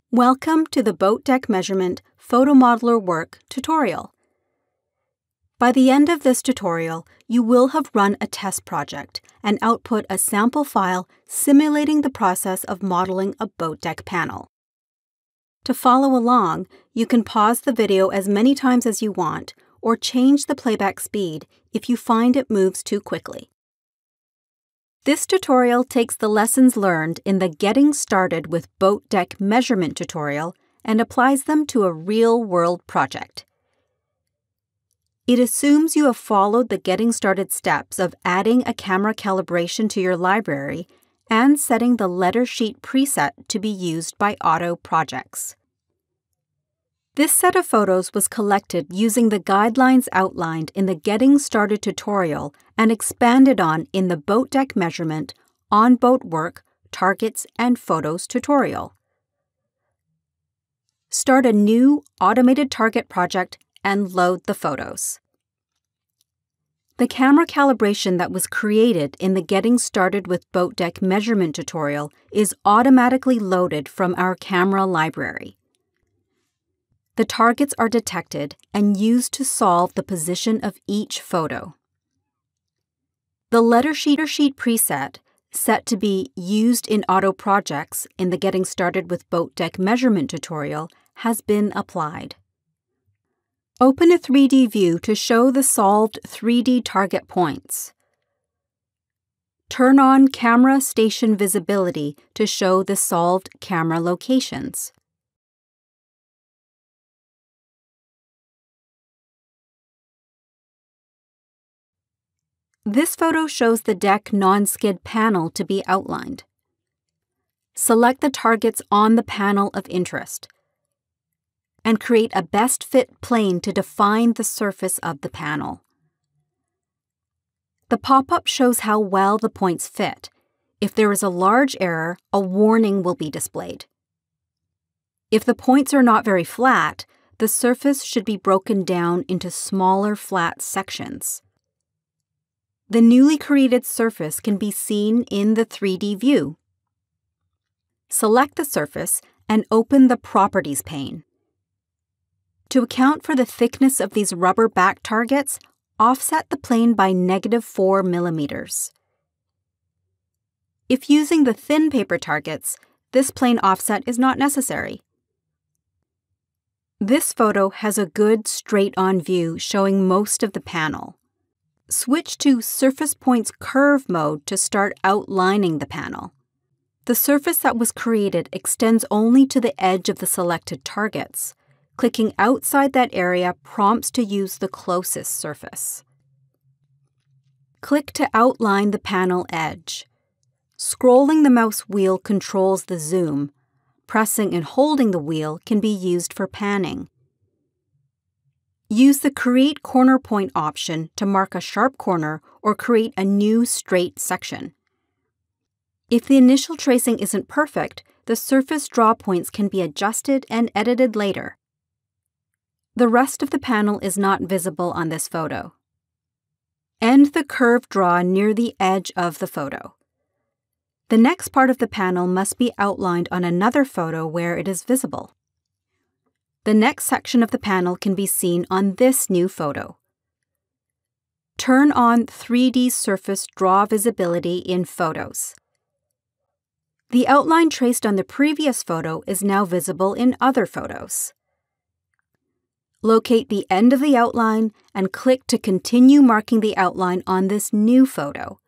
Welcome to the Boat Deck Measurement PhotoModeler Work tutorial. By the end of this tutorial, you will have run a test project and output a sample file simulating the process of modeling a boat deck panel. To follow along, you can pause the video as many times as you want or change the playback speed if you find it moves too quickly. This tutorial takes the lessons learned in the Getting Started with Boat Deck Measurement tutorial and applies them to a real-world project. It assumes you have followed the Getting Started steps of adding a camera calibration to your library and setting the letter sheet preset to be used by auto projects. This set of photos was collected using the guidelines outlined in the Getting Started tutorial and expanded on in the Boat Deck Measurement, On-Boat Work, Targets, and Photos tutorial. Start a new automated target project and load the photos. The camera calibration that was created in the Getting Started with Boat Deck Measurement tutorial is automatically loaded from our camera library. The targets are detected and used to solve the position of each photo. The letter sheet preset, set to be used in auto projects in the Getting Started with Boat Deck Measurement tutorial, has been applied. Open a 3D view to show the solved 3D target points. Turn on camera station visibility to show the solved camera locations. This photo shows the deck non-skid panel to be outlined. Select the targets on the panel of interest and create a best fit plane to define the surface of the panel. The pop-up shows how well the points fit. If there is a large error, a warning will be displayed. If the points are not very flat, the surface should be broken down into smaller flat sections. The newly created surface can be seen in the 3D view. Select the surface and open the Properties pane. To account for the thickness of these rubber back targets, offset the plane by -4 millimeters. If using the thin paper targets, this plane offset is not necessary. This photo has a good straight-on view showing most of the panel. Switch to Surface Points Curve mode to start outlining the panel. The surface that was created extends only to the edge of the selected targets. Clicking outside that area prompts to use the closest surface. Click to outline the panel edge. Scrolling the mouse wheel controls the zoom. Pressing and holding the wheel can be used for panning. Use the Create Corner Point option to mark a sharp corner or create a new straight section. If the initial tracing isn't perfect, the surface draw points can be adjusted and edited later. The rest of the panel is not visible on this photo. End the curve draw near the edge of the photo. The next part of the panel must be outlined on another photo where it is visible. The next section of the panel can be seen on this new photo. Turn on 3D surface draw visibility in Photos. The outline traced on the previous photo is now visible in other photos. Locate the end of the outline and click to continue marking the outline on this new photo.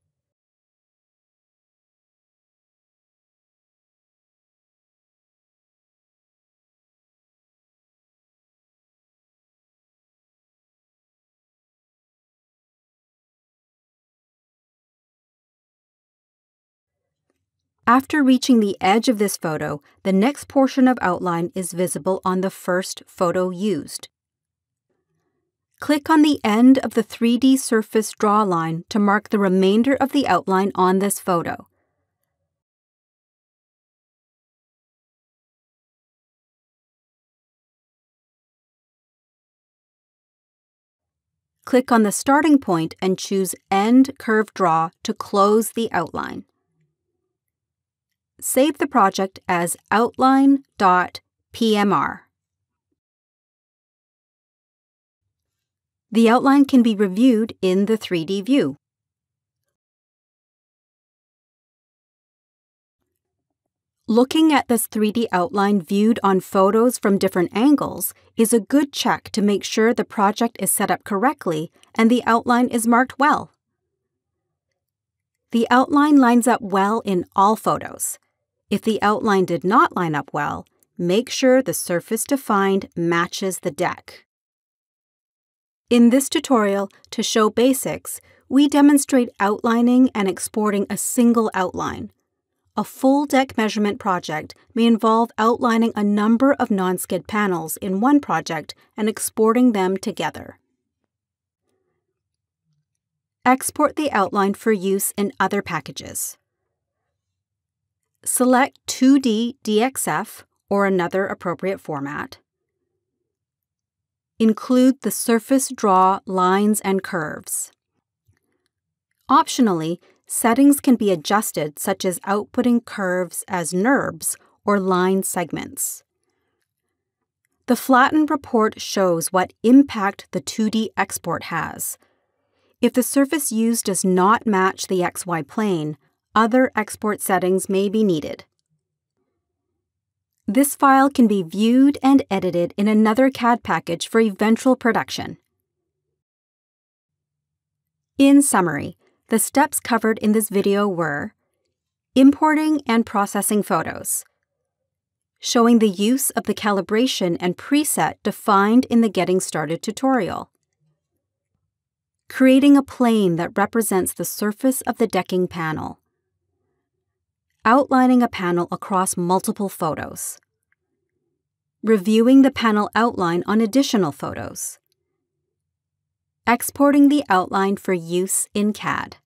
After reaching the edge of this photo, the next portion of outline is visible on the first photo used. Click on the end of the 3D surface draw line to mark the remainder of the outline on this photo. Click on the starting point and choose End Curve Draw to close the outline. save the project as outline.pmr. The outline can be reviewed in the 3D view. Looking at this 3D outline viewed on photos from different angles is a good check to make sure the project is set up correctly and the outline is marked well. The outline lines up well in all photos. If the outline did not line up well, make sure the surface defined matches the deck. In this tutorial, to show basics, we demonstrate outlining and exporting a single outline. A full deck measurement project may involve outlining a number of non-skid panels in one project and exporting them together. Export the outline for use in other packages. Select 2D DXF or another appropriate format. Include the surface draw lines and curves. Optionally, settings can be adjusted, such as outputting curves as NURBS or line segments. The flattened report shows what impact the 2D export has. If the surface used does not match the XY plane, other export settings may be needed. This file can be viewed and edited in another CAD package for eventual production. In summary, the steps covered in this video were importing and processing photos, showing the use of the calibration and preset defined in the Getting Started tutorial, creating a plane that represents the surface of the decking panel, outlining a panel across multiple photos, reviewing the panel outline on additional photos, exporting the outline for use in CAD.